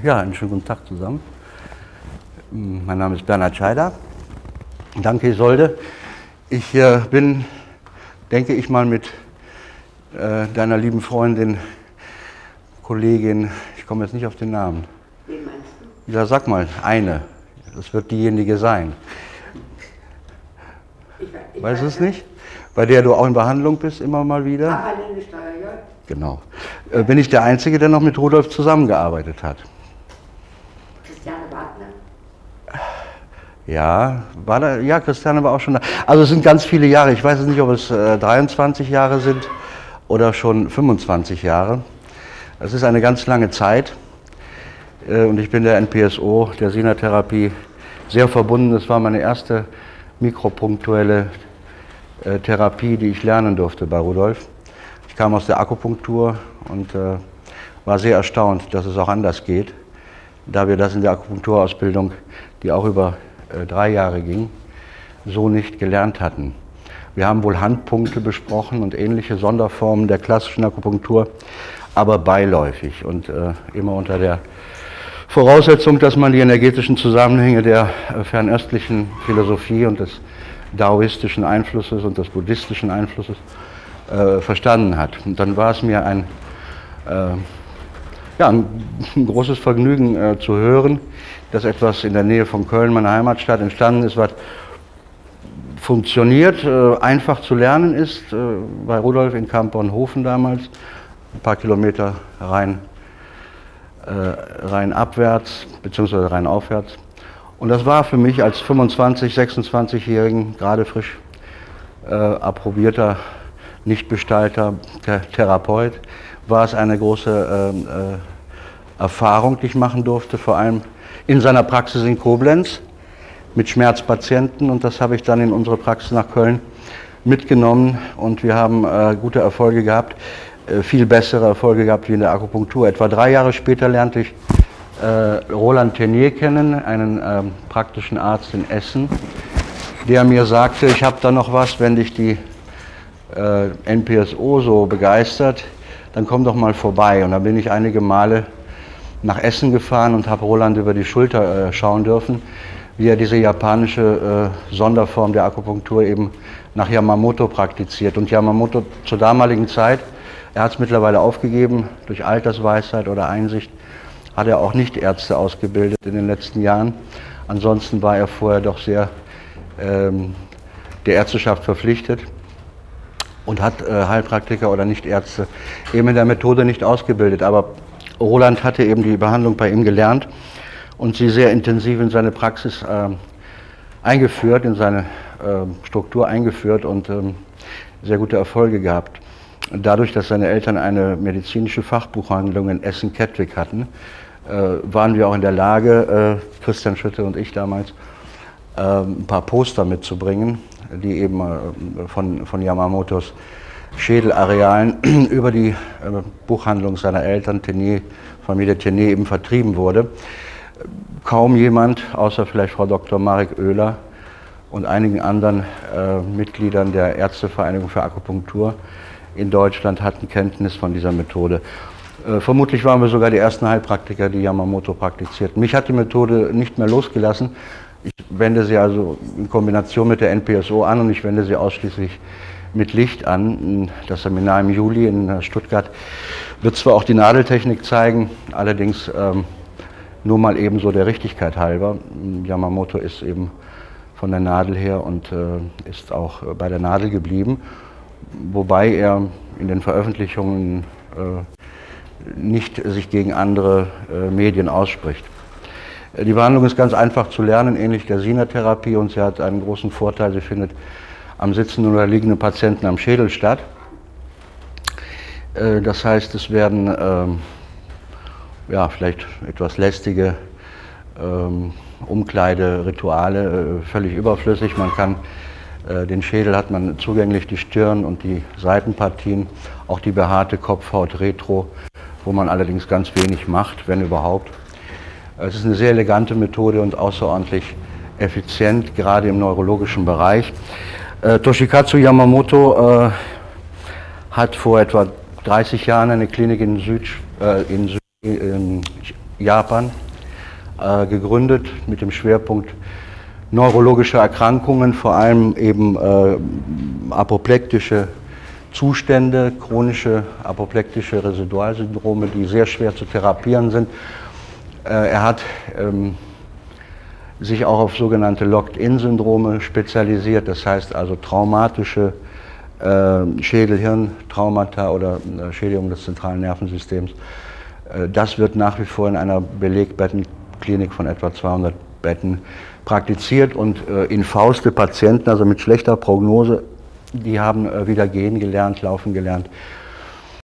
Ja, einen schönen guten Tag zusammen. Mein Name ist Bernhard Scheider. Danke, Isolde. Ich bin, denke ich mal, mit deiner lieben Freundin, Kollegin, ich komme jetzt nicht auf den Namen. Wen meinst du? Ja, sag mal, eine. Das wird diejenige sein. Ich Weißt du es nicht? Bei der du auch in Behandlung bist, immer mal wieder? Marlene Steuer, Genau. Bin ich der Einzige, der noch mit Rudolf zusammengearbeitet hat? Christiane Wagner. Ja, war da, ja, Christiane war auch schon da. Also es sind ganz viele Jahre. Ich weiß nicht, ob es 23 Jahre sind oder schon 25 Jahre. Es ist eine ganz lange Zeit. Und ich bin der NPSO, der Sina-Therapie, sehr verbunden. Das war meine erste mikropunktuelle Therapie, die ich lernen durfte bei Rudolf. Ich kam aus der Akupunktur und war sehr erstaunt, dass es auch anders geht, da wir das in der Akupunkturausbildung, die auch über 3 Jahre ging, so nicht gelernt hatten. Wir haben wohl Handpunkte besprochen und ähnliche Sonderformen der klassischen Akupunktur, aber beiläufig und immer unter der Voraussetzung, dass man die energetischen Zusammenhänge der fernöstlichen Philosophie und des daoistischen Einflusses und des buddhistischen Einflusses verstanden hat. Und dann war es mir ein großes Vergnügen zu hören, dass etwas in der Nähe von Köln, meiner Heimatstadt, entstanden ist, was funktioniert, einfach zu lernen ist, bei Rudolf in Kamp-Bornhofen damals, ein paar Kilometer rein abwärts, beziehungsweise rein aufwärts. Und das war für mich als 25-, 26-Jährigen, gerade frisch approbierter Nichtbestalter, Therapeut, war es eine große Erfahrung, die ich machen durfte, vor allem in seiner Praxis in Koblenz mit Schmerzpatienten, und das habe ich dann in unsere Praxis nach Köln mitgenommen und wir haben gute Erfolge gehabt, viel bessere Erfolge gehabt wie in der Akupunktur. Etwa 3 Jahre später lernte ich Roland Tenier kennen, einen praktischen Arzt in Essen, der mir sagte, ich habe da noch was, wenn dich die NPSO so begeistert, dann komm doch mal vorbei. Und da bin ich einige Male nach Essen gefahren und habe Roland über die Schulter schauen dürfen, wie er diese japanische Sonderform der Akupunktur eben nach Yamamoto praktiziert. Und Yamamoto zur damaligen Zeit, er hat es mittlerweile aufgegeben, durch Altersweisheit oder Einsicht, hat er auch nicht Ärzte ausgebildet in den letzten Jahren. Ansonsten war er vorher doch sehr der Ärzteschaft verpflichtet und hat Heilpraktiker oder Nichtärzte eben in der Methode nicht ausgebildet. Aber Roland hatte eben die Behandlung bei ihm gelernt und sie sehr intensiv in seine Praxis eingeführt, in seine Struktur eingeführt und sehr gute Erfolge gehabt. Dadurch, dass seine Eltern eine medizinische Fachbuchhandlung in Essen-Kettwig hatten, waren wir auch in der Lage, Christian Schütte und ich damals, ein paar Poster mitzubringen, die eben von Yamamotos Schädelarealen über die Buchhandlung seiner Eltern, Familie Tenier, eben vertrieben wurde. Kaum jemand, außer vielleicht Frau Dr. Marek Oehler und einigen anderen Mitgliedern der Ärztevereinigung für Akupunktur in Deutschland, hatten Kenntnis von dieser Methode. Vermutlich waren wir sogar die ersten Heilpraktiker, die Yamamoto praktizierten. Mich hat die Methode nicht mehr losgelassen. Ich wende sie also in Kombination mit der NPSO an und ich wende sie ausschließlich mit Licht an. Das Seminar im Juli in Stuttgart wird zwar auch die Nadeltechnik zeigen, allerdings nur mal ebenso der Richtigkeit halber. Yamamoto ist eben von der Nadel her und ist auch bei der Nadel geblieben, wobei er in den Veröffentlichungen nicht sich gegen andere Medien ausspricht. Die Behandlung ist ganz einfach zu lernen, ähnlich der Sina-Therapie, und sie hat einen großen Vorteil, sie findet am sitzenden oder liegenden Patienten am Schädel statt. Das heißt, es werden vielleicht etwas lästige Umkleiderituale völlig überflüssig. Man kann den Schädel hat man zugänglich, die Stirn und die Seitenpartien, auch die behaarte Kopfhaut retro, wo man allerdings ganz wenig macht, wenn überhaupt. Es ist eine sehr elegante Methode und außerordentlich effizient, gerade im neurologischen Bereich. Toshikatsu Yamamoto hat vor etwa 30 Jahren eine Klinik in Japan, gegründet mit dem Schwerpunkt neurologische Erkrankungen, vor allem eben apoplektische Zustände, chronische apoplektische Residualsyndrome, die sehr schwer zu therapieren sind. Er hat sich auch auf sogenannte Locked-in-Syndrome spezialisiert, das heißt also traumatische Schädel-Hirn-Traumata oder Schädigung des zentralen Nervensystems. Das wird nach wie vor in einer Belegbettenklinik von etwa 200 Betten praktiziert und infauste Patienten, also mit schlechter Prognose, die haben wieder gehen gelernt, laufen gelernt